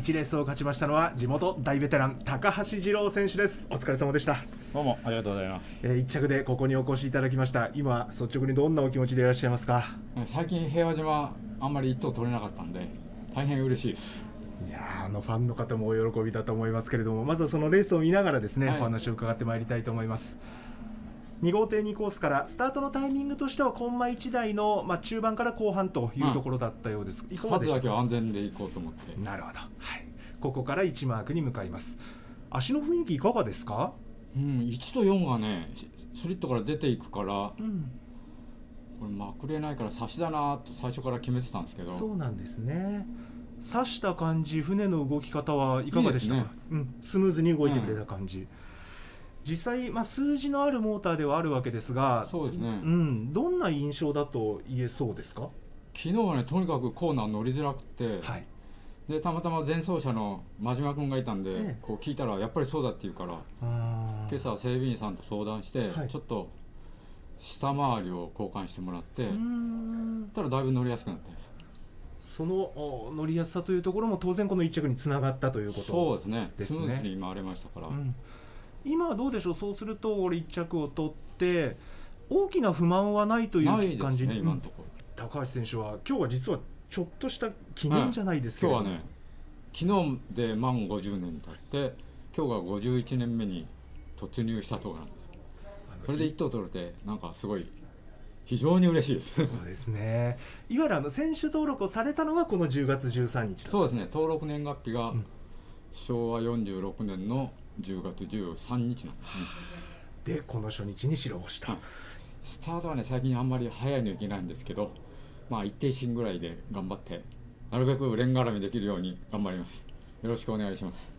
1レースを勝ちましたのは地元大ベテラン高橋次郎選手です。お疲れ様でした。 どうもありがとうございます。 1着でここにお越しいただきました。今率直にどんなお気持ちでいらっしゃいますか？ 最近平和島あんまり1頭取れなかったんで大変嬉しいです。 いやファンの方もお喜びだと思いますけれども、まずはそのレースを見ながらですね、お話を伺ってまいりたいと思います。2号艇2コースからスタートのタイミングとしてはコンマ1台の、中盤から後半というところだったようです。 スタートだけは安全で行こうと思って。 なるほど、ここから1マークに向かいます。足の雰囲気いかがですか ？1と4がねスリットから出ていくから、これまくれないから差しだなと最初から決めてたんですけど。 そうなんですね。差した感じ、船の動き方はいかがでしたか？スムーズに動いてくれた感じ、実際、数字のあるモーターではあるわけですが、 そうですね、 どんな印象だと言えそうですか？ 昨日はねとにかくコーナー乗りづらくて、でたまたま前走者の真島君がいたんで、こう聞いたらやっぱりそうだって言うから、今朝整備員さんと相談して、ちょっと下回りを交換してもらってたらだいぶ乗りやすくなったです。 その乗りやすさというところも当然この1着につながったということですね。 そうですね、スムーズに回れましたから、 今はどうでしょう。そうすると1着を取って大きな不満はないという感じ。 ないですね、今のところ。 高橋選手は今日は実はちょっとした記念じゃないですけど、 今日はね昨日で満50年経って今日が51年目に突入したところなんですよ。それで1頭取れてなんかすごい非常に嬉しいです。 そうですね。いわゆる選手登録をされたのはこの10月13日。 そうですね、登録年月日が昭和46年の10月13日なんですね。 でこの初日に白星と、 スタートはね最近あんまり早いのいけないんですけど、一定心ぐらいで頑張ってなるべくレンガ絡みできるように頑張ります。よろしくお願いします。